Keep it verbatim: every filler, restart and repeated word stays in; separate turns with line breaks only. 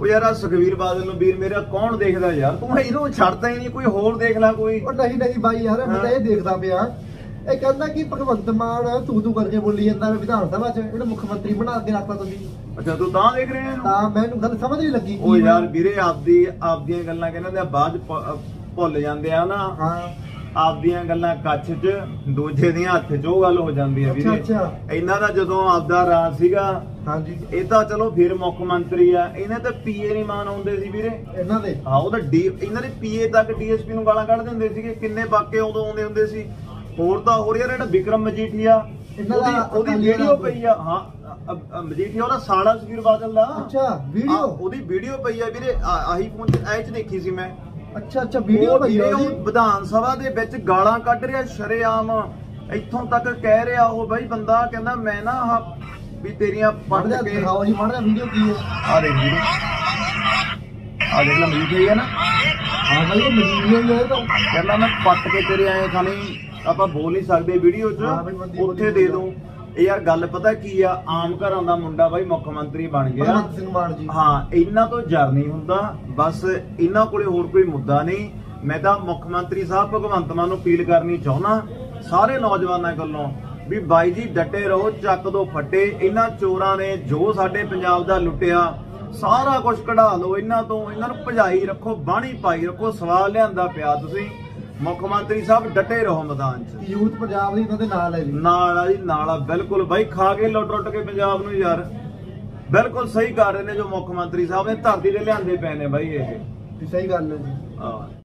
ਉਹ ਯਾਰ ਸੁਖਵੀਰ ਬਾਦਲ ਨੂੰ ਵੀਰ ਮੇਰਾ ਕੌਣ ਦੇਖਦਾ ਯਾਰ, ਤੂੰ ਇਹਨੂੰ ਛੱਡਦਾ ਹੀ ਨਹੀਂ, ਕੋਈ ਹੋਰ ਦੇਖ ਲੈ ਕੋਈ।
ਉਹ ਨਹੀਂ ਨਹੀਂ ਬਾਈ ਯਾਰ ਮੈਂ ਇਹ ਦੇਖਦਾ ਪਿਆ, ਇਹ ਕਹਿੰਦਾ ਕਿ ਭਗਵੰਤ ਮਾਨ ਤੂੰ ਤੂੰ ਕਰਕੇ ਬੋਲੀ ਜਾਂਦਾ ਵਿਧਾਨ ਸਭਾ ਚ, ਇਹਨੂੰ ਮੁੱਖ ਮੰਤਰੀ ਬਣਾ ਕੇ ਰੱਖਤਾ ਤੁਸੀਂ।
ਅੱਛਾ ਤੂੰ ਤਾਂ ਦੇਖ ਰਿਹਾ ਇਹਨੂੰ?
ਤਾਂ ਮੈਨੂੰ ਗੱਲ ਸਮਝ ਨਹੀਂ ਲੱਗੀ।
ਉਹ ਯਾਰ ਵੀਰੇ ਆਪਦੀ ਆਪਦੀਆਂ ਗੱਲਾਂ ਕਹਿੰਦੇ ਬਾਅਦ ਭੁੱਲ ਜਾਂਦੇ ਆ ਨਾ।
ਹਾਂ
ਆਪਦੀਆਂ ਗੱਲਾਂ ਕੱਛ ਚ, ਦੂਜੇ ਦੀਆਂ ਹੱਥ ਚ, ਉਹ ਗੱਲ ਹੋ ਜਾਂਦੀ ਹੈ ਵੀਰੇ। ਇਹਨਾਂ ਦਾ ਜਦੋਂ ਆਪਦਾ ਰਾਜ ਸੀਗਾ,
ਹਾਂਜੀ
ਇਹ ਤਾਂ ਚਲੋ ਫਿਰ ਮੁੱਖ ਮੰਤਰੀ ਆ, ਇਹਨਾਂ ਤੇ ਪੀਏ ਨਹੀਂ ਮਾਨ ਆਉਂਦੇ ਸੀ ਵੀਰੇ
ਇਹਨਾਂ ਦੇ।
ਹਾਂ ਉਹ ਤਾਂ ਡੀ ਇਹਨਾਂ ਦੇ ਪੀਏ ਤੱਕ ਡੀਐਸਪੀ ਨੂੰ ਗਾਲਾਂ ਕੱਢ ਦਿੰਦੇ ਸੀਗੇ, ਕਿੰਨੇ ਵਾਕੇ ਉਦੋਂ ਆਉਂਦੇ ਹੁੰਦੇ ਸੀ। ਹੋਰ ਤਾਂ ਹੋਰ ਯਾਰ ਜਿਹੜਾ ਵਿਕਰਮ ਮਜੀਠੀਆ ਉਹਦੀ ਉਹਦੀ ਵੀਡੀਓ ਪਈ ਆ। ਹਾਂ ਮਜੀਠੀਆ ਉਹਦਾ ਸਾਲਾ ਸੁਖਬੀਰ ਬਾਦਲ ਦਾ।
ਅੱਛਾ ਵੀਡੀਓ
ਉਹਦੀ ਵੀਡੀਓ ਪਈ ਆ ਵੀਰੇ, ਆਹੀ ਫੋਨ ਚ ਐਚ ਦੇਖੀ ਸੀ ਮੈਂ।
ਅੱਛਾ ਅੱਛਾ ਵੀਡੀਓ ਪਈ ਆ ਉਹਦੀ।
ਵਿਧਾਨ ਸਭਾ ਦੇ ਵਿੱਚ ਗਾਲਾਂ ਕੱਢ ਰਿਹਾ ਸ਼ਰੇਆਮ, ਇੱਥੋਂ ਤੱਕ ਕਹਿ ਰਿਹਾ ਉਹ ਬਾਈ ਬੰਦਾ ਕਹਿੰਦਾ ਮੈਂ ਨਾ ਆਹ ਵੀ ਤੇਰੀਆਂ ਪੱਟ ਕੇ
ਦਿਖਾਓ ਜੀ ਮਾੜਾ ਵੀਡੀਓ ਕੀ ਹੈ।
ਆ ਦੇਖ ਵੀਡੀਓ, ਆ ਦੇਖ ਲੈ ਮਜੀਠੀਆ ਹੈ ਨਾ।
ਹਾਂ ਬਾਈ ਇਹ ਮਜੀਠੀਆ ਹੀ ਹੈ। ਤਾਂ
ਕਹਿੰਦਾ ਮੈਂ ਪੱਟ ਕੇ ਤੇਰੇ ਆਏ ਖਾਣੀ, ਆਪਾਂ ਬੋਲ ਨਹੀਂ ਸਕਦੇ ਵੀਡੀਓ 'ਚ, ਉੱਥੇ ਦੇ ਦੂੰ। ਇਹ ਯਾਰ ਗੱਲ ਪਤਾ ਕੀ ਆ, ਆਮ ਘਰਾਂ ਦਾ ਮੁੰਡਾ ਬਾਈ ਮੁੱਖ ਮੰਤਰੀ ਬਣ ਗਿਆ।
ਭਗਵੰਤ ਸਿੰਘ ਮਾਨ ਜੀ।
ਹਾਂ ਇਹਨਾਂ ਤੋਂ ਜਰ ਨਹੀਂ ਹੁੰਦਾ, ਬਸ ਇਹਨਾਂ ਕੋਲੇ ਹੋਰ ਕੋਈ ਮੁੱਦਾ ਨਹੀਂ। ਮੈਂ ਤਾਂ ਮੁੱਖ ਮੰਤਰੀ ਸਾਹਿਬ ਭਗਵੰਤ ਮਾਨ ਨੂੰ ਅਪੀਲ ਕਰਨੀ ਚਾਹੁੰਦਾ ਸਾਰੇ ਨੌਜਵਾਨਾਂ ਕੋਲੋਂ ਵੀ ਬਾਈ ਜੀ ਡਟੇ ਰਹੋ, ਚੱਕ ਦੋ ਫੱਟੇ। ਇਹਨਾਂ ਚੋਰਾਂ ਨੇ ਜੋ ਸਾਡੇ ਪੰਜਾਬ ਦਾ ਲੁੱਟਿਆ ਸਾਰਾ ਕੁਝ ਕਢਾ ਲਓ ਇਹਨਾਂ ਤੋਂ, ਇਹਨਾਂ ਨੂੰ ਭਜਾਈ ਰੱਖੋ, ਬਾਣੀ ਪਾਈ ਰੱਖੋ। ਸਵਾਲ ਲਿਆਂਦਾ ਪਿਆ ਤੁਸੀਂ, ਮੁੱਖ ਮੰਤਰੀ ਸਾਹਿਬ ਡਟੇ ਰਹੋ ਮੈਦਾਨ 'ਚ।
ਯੂਥ ਪੰਜਾਬ ਦੀ ਇਹਨਾਂ ਦੇ ਨਾਲ ਹੈ ਜੀ,
ਨਾਲ ਆ ਜੀ ਨਾਲ ਆ ਬਿਲਕੁਲ ਬਾਈ। ਖਾ ਕੇ ਲੁੱਟ ਲੁੱਟ ਕੇ ਪੰਜਾਬ ਨੂੰ ਯਾਰ ਬਿਲਕੁਲ ਸਹੀ ਕਰ ਰਹੇ ਨੇ ਜੋ ਮੁੱਖ ਮੰਤਰੀ ਸਾਹਿਬ ਨੇ ਧਰਤੀ ਤੇ ਲਿਆਂਦੇ ਪਏ ਨੇ ਬਾਈ। ਇਹ
ਸਹੀ ਗੱਲ ਹੈ ਜੀ।
ਹਾਂ।